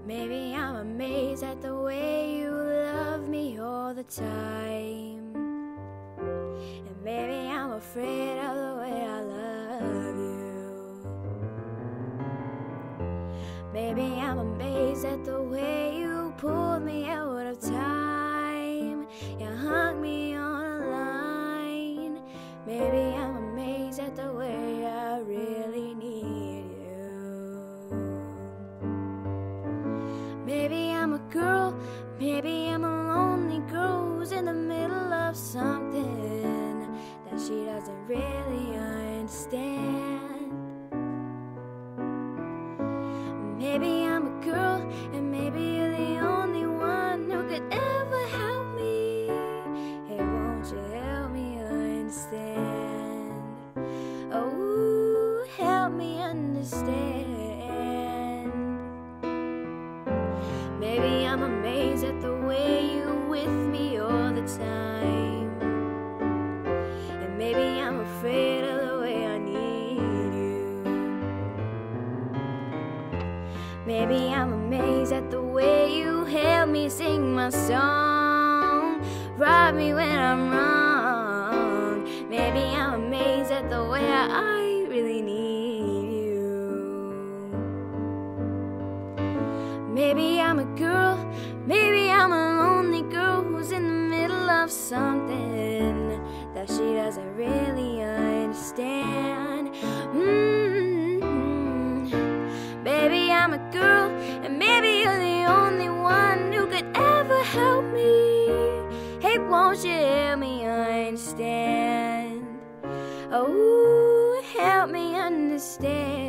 Maybe I'm amazed at the way you love me all the time, and maybe I'm afraid of the way I love you. Maybe I'm amazed at the way you pulled me out of time, you hung me on a line. Maybe I'm amazed at the way I really need you. Maybe I'm a girl, maybe I'm a lonely girl who's in the middle of something that she doesn't really understand. Maybe I'm a girl, and maybe you're the only one who could ever help me. Hey, won't you help me understand? Oh, help me understand. Maybe I'm amazed at the way you're with me all the time, and maybe I'm afraid of the way I need you. Maybe I'm amazed at the way you help me sing my song, rob me when I'm wrong. Maybe I'm amazed at the way I really need you. Maybe I'm a girl, maybe I'm a lonely girl who's in the middle of something that she doesn't really understand. Baby, I'm a girl, and maybe you're the only one who could ever help me. Hey, won't you help me understand? Oh, help me understand.